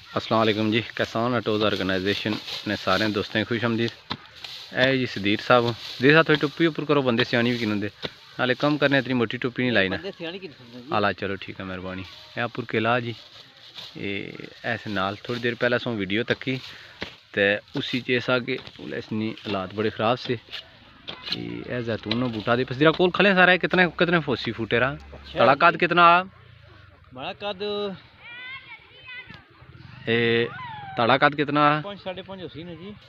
अस्सलाम वालेकुम जी। किसान अटोज़ ऑर्गेनाइजेशन ने सारे दोस्तें खुश आमदीद। ए जी सदीर साहब थोड़ी टुप्पी उपर करो, बंदे सियानी भी किनोंदे नाले कम करने इतनी मोटी टुप्पी नहीं लाई ना आला। चलो ठीक है, मेहरबानी। ए पुर किला जी ऐसे नाल थोड़ी देर पहले सो वीडियो तकी तो उसी चेसा के इसनी हालात बड़े ख़राब से। ए जैतून बूटा दे पसदीरा कोल खले सारा कितने कितने फोसी फूटे रहा तड़ा कद कितना बड़ा कद ताड़ा कद कितना 5.5 होसी ना जी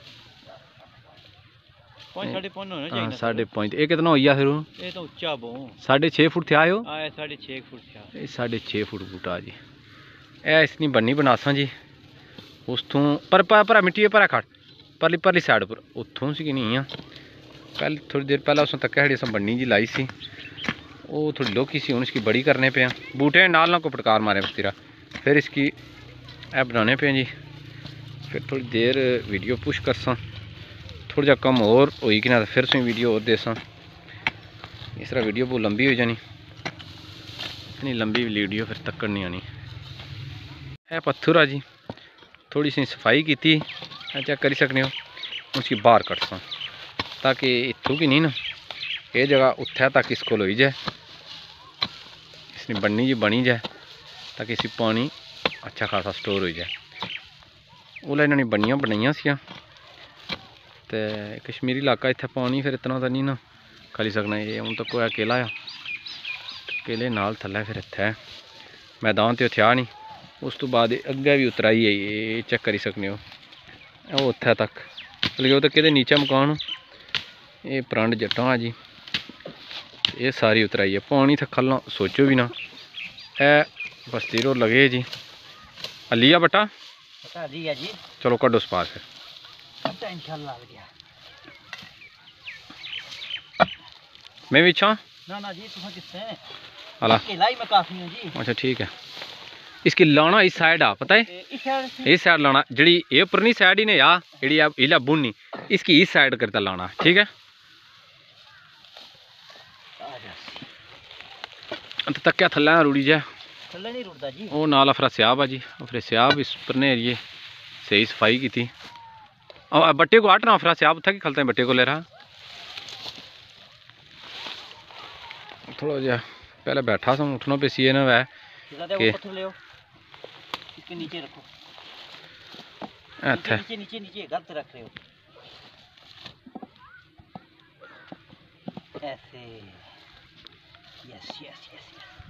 5.5 होना हाँ चाहिए 5.5 ये कितना हो गया फिर ये तो ऊंचा बो 6.5 फुट थे आयो 6.5 फुट था ये 6.5 फुट बूटा जी। ए इसनी बन्नी बनासा जी उतों पर मिट्टी पर खड़ परली परली साइड पर उतों सी नहीं आ पहले थोड़ी देर पहले उस तक खड़ी अस बन्नी जी लाई सी वो थोड़ी लोकी सी हूँ इसकी बड़ी करने पे बूटे नाल ना को पटकार मारे बस्तीरा फिर इसकी ऐ बनाने पे जी। फिर थोड़ी देर वीडियो पुश करसा थोड़ा जा कम और होई कि ना फिर से वीडियो और देसा इस तरह वीडियो बहुत लंबी हो जानी इतनी लंबी वीडियो फिर तक नहीं आनी। है पत्थर आ जी थोड़ी सी सफाई की चेक कर सकने हो उसकी बाहर कटसा ताकि इतों की नहीं ना ये जगह उत्थे तक इसको लोई जाए इसने बन्नी जी बनी जाए ताकि इसी पानी अच्छा खासा स्टोर हो जाए। ओला इन्होंने बनियाँ बनाइया सी तो कश्मीरी इलाका इत्थे पानी फिर इतना तो नहीं ना खली सकना। ये हूँ तो कोई केला आ केले नाल थल्ले फिर इत्थे मैदान तो थे नहीं उस तो बाद अगे भी उतराई है ये चेक करी सकने हो वो उत्थे तक बल्कि वो तो कि नीचे मकान ये परांड जट्टा जी ये सारी उतराई है पानी थे खलना सोचो भी ना। ए बस्ती रो लगे जी अलिया बटा जी चलो कड्डो स्पार फिर मैं भी छा ना जी तुम किससे अला केलाई में काफी हूं जी। अच्छा ठीक है इसकी लाना इस साइड आ पता है इस साइड लाना जड़ी ये उपरनी साइड ही ने या जड़ी आप इला बुननी इसकी इस साइड करता लाना ठीक है। तक क्या थल्ला रुड़ी जाए थल्ले नहीं रुड़दा जी वो नाल अफरा स्याब आ जी अफरे स्याब इस परने एरिए सही सफाई की थी और बट्टे को आटना अफरा स्याब था कि खलते हैं बट्टे को ले रहा थोड़ा जा पहले बैठा सा उठना पे सी ना वह इसके नीचे रखो अच्छा नीचे नीचे गलत रख रहे हो ऐसे यस यस यस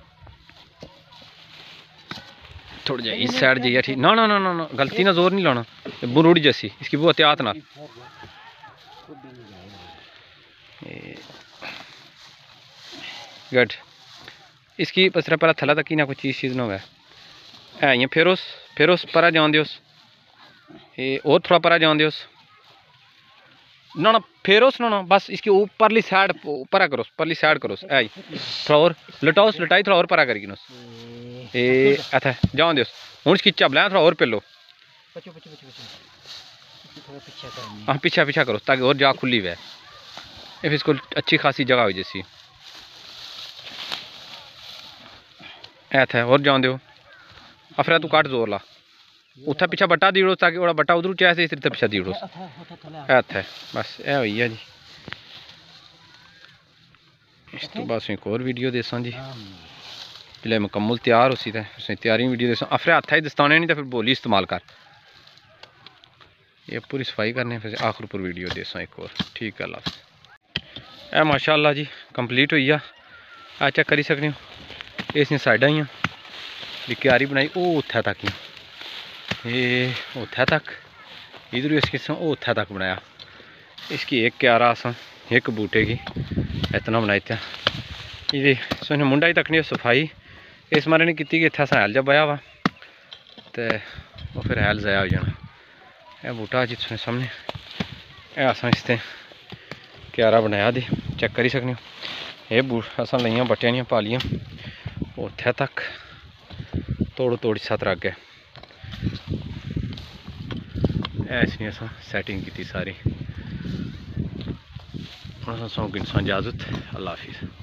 थोड़ा जा इस साइड जाइए ठीक ना ना ना ना ना गलती ना जोर नहीं लाना बुरुड़ी जैसी इसकी वो एहतियात ना गुड इसकी पसरा पहला थला तक ना कोई चीज़ ना है ये फेरोस परा जान दियोस ये और थोड़ा परा जान दियोस ना ना फेरोस ना ना बस इसकी ऊपरली साइड परा करोस परली साइड करोस ऐ थोड़ा और लटाओस लटाई थोड़ा और परा करी गिनोस ये अच्छा जान दियोस हूँ इसकी चबला थोड़ा और पेलो हाँ पीछा पीछा करो ताकि और जा खुली हुआ फिर इसको अच्छी खासी जगह हो जैसी ऐ और जान दो अफरा तू काट जोर ला उत्थे पीछा बट्टा दीड़ो ताकि वो बट्टा उधर चाहे इस पीछा दीड़ो ऐ बस ए हुई है जी। इस तो बस एक और वीडियो देसा जी जिले मुकम्मल तैयार हो सी तैयारी वीडियो देसा अफरा हथा ही दस्ताने नहीं तो फिर बोली इस्तेमाल कर ये पूरी सफाई करने फिर आखिर पर वीडियो देसा एक और ठीक है अल्लाह। ए माशाअल्लाह जी कंप्लीट हुई आ चेक करी सकने हो इसने साइडा ही क्यारी बनाई वो उत्थे तक ये उत्थे तक इधर इसकी उत्थे तक बनाया इसकी एक क्यारा असा एक बूटे की इतना बनाई था ये सोने मुंडा ही तक नहीं सफाई इस मारे नहीं की कि इतना अस हैल जब बया वा तो वो फिर हैल ज़ाया हो जाना। यह बूटा जी तुम सामने यह अस इसते क्यारा बनाया दे चेक करी सकने हो ये बूट अस लिया बट्टियां दियां पालियां उत्थे तक तोड़ तोड़ सत रख गए ऐसी अस सैटिंग की सारी सौ गिनसा इजाजत अल्लाह हाफिज़।